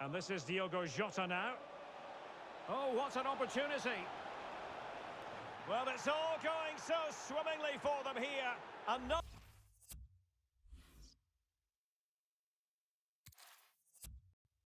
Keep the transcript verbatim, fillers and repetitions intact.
And this is Diogo Jota now. Oh, what an opportunity. Well, it's all going so swimmingly for them here. And not